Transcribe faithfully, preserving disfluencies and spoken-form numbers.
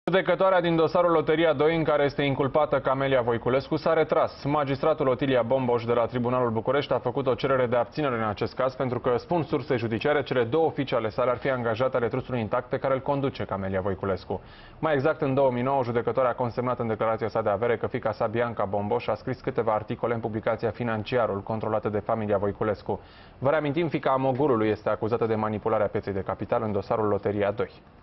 Judecătoarea din dosarul Loteria doi, în care este inculpată Camelia Voiculescu, s-a retras. Magistratul Otilia Bomboș de la Tribunalul București a făcut o cerere de abținere în acest caz pentru că, spun surse judiciare, cele două fiice ale sale ar fi angajate ale trustului intact pe care îl conduce Camelia Voiculescu. Mai exact, în două mii nouă, judecătoarea a consemnat în declarația sa de avere că fiica sa, Bianca Bomboș, a scris câteva articole în publicația Financiarul, controlată de familia Voiculescu. Vă reamintim, fiica Amogurului este acuzată de manipularea pieței de capital în dosarul Loteria doi.